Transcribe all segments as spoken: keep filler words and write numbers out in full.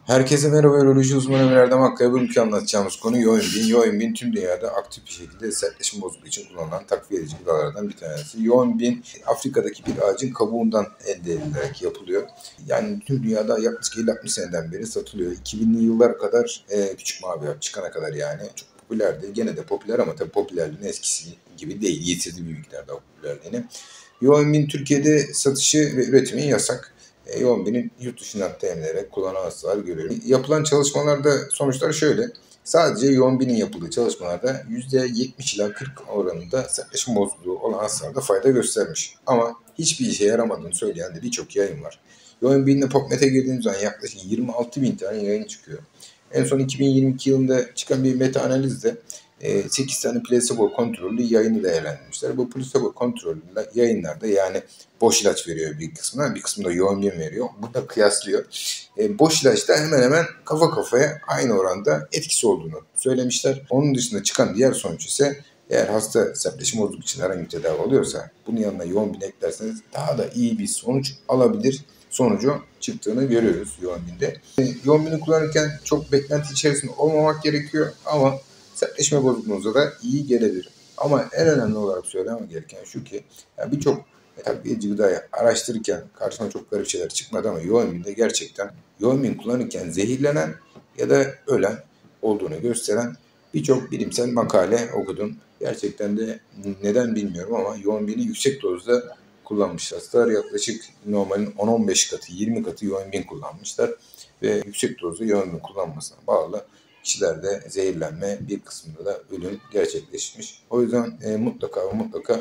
Herkese merhaba, Üroloji uzmanı Ömer Erdem Akkaya. Bugünkü anlatacağımız konu Yohimbin. Yohimbin tüm dünyada aktif bir şekilde sertleşim bozukluğu için kullanılan takviye edici gıdalardan bir tanesi. Yohimbin Afrika'daki bir ağacın kabuğundan elde edilerek yapılıyor. Yani tüm dünyada yaklaşık elli altmış seneden beri satılıyor. iki binli yıllara kadar e, küçük mavi hap çıkana kadar yani çok popülerdi. Gene de popüler ama tabii popülerliğini eskisi gibi değil. Yitirdi bir miktarda popülerliğini. Yohimbin Türkiye'de satışı ve üretimi yasak. E, Yohimbin'in yurt dışından temin ederek kullanan hastalar görüyorum. Yapılan çalışmalarda sonuçlar şöyle. Sadece Yohimbin'in yapıldığı çalışmalarda yüzde yetmiş ila kırk oranında sertleşim bozukluğu olan hastalarda fayda göstermiş. Ama hiçbir işe yaramadığını söyleyen de birçok yayın var. Yohimbin'le PubMed'e girdiğimiz zaman yaklaşık yirmi altı bin tane yayın çıkıyor. En son iki bin yirmi iki yılında çıkan bir meta analizde sekiz tane plasebo kontrollü yayını değerlendirmişler. Bu plasebo kontrollü yayınlarda yani boş ilaç veriyor bir kısmına, bir kısmında Yohimbin veriyor. Burada kıyaslıyor. E, boş ilaçta hemen hemen kafa kafaya aynı oranda etkisi olduğunu söylemişler. Onun dışında çıkan diğer sonuç ise eğer hasta sertleşim bozukluğu için herhangi bir tedavi oluyorsa bunun yanına Yohimbin eklerseniz daha da iyi bir sonuç alabilir sonucu çıktığını görüyoruz Yohimbin'de. E, Yohimbin'i kullanırken çok beklenti içerisinde olmamak gerekiyor ama sertleşme bozukluğunuza da iyi gelebilir. Ama en önemli olarak söylemem gereken şu ki yani birçok takviyeci gıdayı araştırırken karşıma çok garip şeyler çıkmadı ama Yohimbin'de gerçekten Yohimbin kullanırken zehirlenen ya da ölen olduğunu gösteren birçok bilimsel makale okudum. Gerçekten de neden bilmiyorum ama Yohimbin'i yüksek dozda kullanmış hastalar yaklaşık normalin on on beş katı, yirmi katı Yohimbin kullanmışlar ve yüksek dozda Yohimbin kullanmasına bağlı kişilerde zehirlenme, bir kısmında da ölüm gerçekleşmiş. O yüzden e, mutlaka ve mutlaka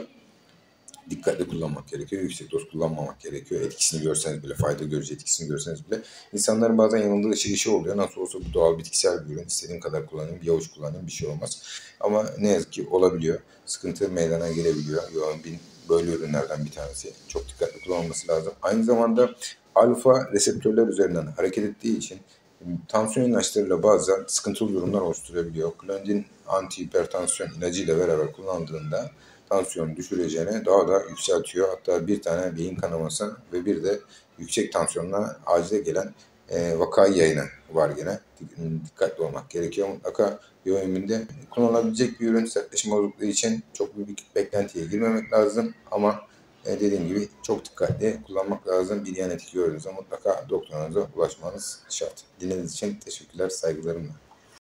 dikkatli kullanmak gerekiyor. Yüksek doz kullanmamak gerekiyor. Etkisini görseniz bile, fayda göreceği etkisini görseniz bile. İnsanların bazen yanıldığı şey işi oluyor. Nasıl olsa bu doğal bitkisel bir ürün. İstediğim kadar kullanayım, bir avuç kullanayım bir şey olmaz. Ama ne yazık ki olabiliyor. Sıkıntı meydana gelebiliyor. Yohimbin böyle ürünlerden bir tanesi. Çok dikkatli kullanılması lazım. Aynı zamanda alfa reseptörler üzerinden hareket ettiği için tansiyon ilaçlarıyla bazen sıkıntılı durumlar oluşturabiliyor. Klonidin antihipertansiyon ilacıyla beraber kullandığında tansiyonu düşüreceğine daha da yükseltiyor. Hatta bir tane beyin kanaması ve bir de yüksek tansiyonla acile gelen e, vaka yayını var gene. Dikkatli olmak gerekiyor. Mutlaka Yohimbin'de kullanılabilecek bir ürün sertleşim bozukluğu için çok büyük bir beklentiye girmemek lazım. Ama e, dediğim gibi çok dikkatli kullanmak lazım. Bir yan etki gördüğünüzde mutlaka doktorunuza ulaşmanız şart. Dinlediğiniz için teşekkürler, saygılarımla.